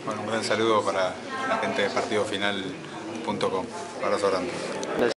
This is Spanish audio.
Bueno, un gran saludo para la gente de partidofinal.com. Abrazo grande.